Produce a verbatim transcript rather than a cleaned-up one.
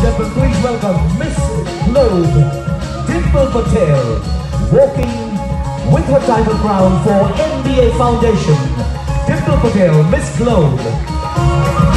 gentlemen, please welcome Miss Globe, Dimple Patel, walking with her title crown for N B A Foundation. Dimple Patel, Miss Globe.